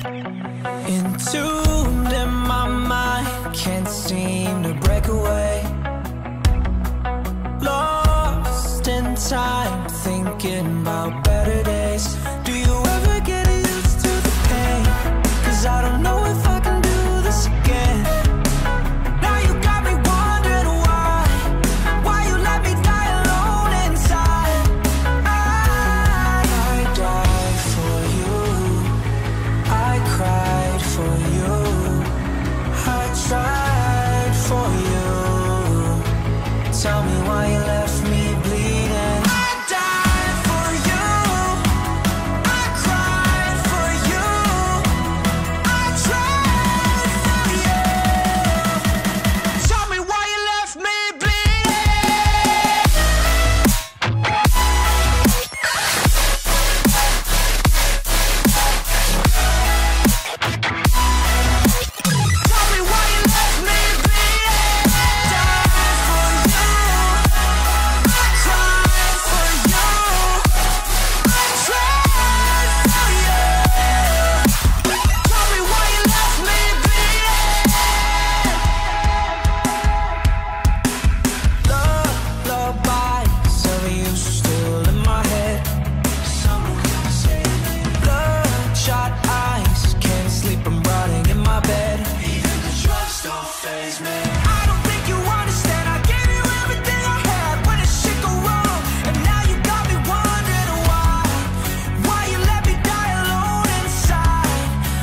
Entombed in my mind, can't seem to break away. Lost in time, thinking about better days. Do you ever get used to the pain? 'Cause I don't know if I can do this again. Now you got me wondering why you let me die alone inside. I died for you, I cried for you, I tried for you. Tell me why you left me bleeding. I died for you, I cried for you, I tried for you. Tell me why you left me bleeding. Tell me why you left me bleeding. Died for you, I cried for you, I tried for you. Tell me why you left me bleeding. Lullabies of you still in my head. Bloodshot eyes, can't sleep, I'm rotting in my bed. Even the drugs don't faze me. I don't think you understand, I gave you everything I had. When did shit go wrong? And now you got me wondering why you let me die alone inside.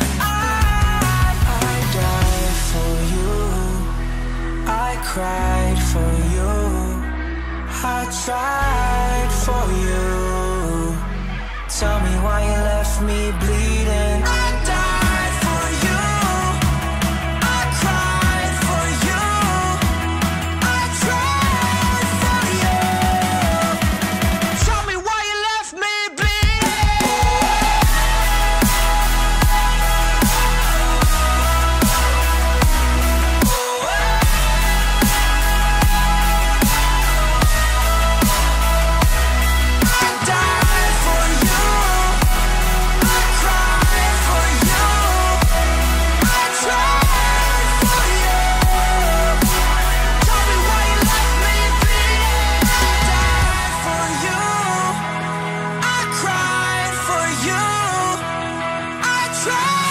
I died for you, I cried for you, I tried for you. Tell me why you left me bleeding. I died for you, I cried for you, I tried for you. Tell me why you left me bleeding. I died for you, I cried for you, I tried for you. Tell me why you left me bleeding. I died for you, I cried for you, I tried.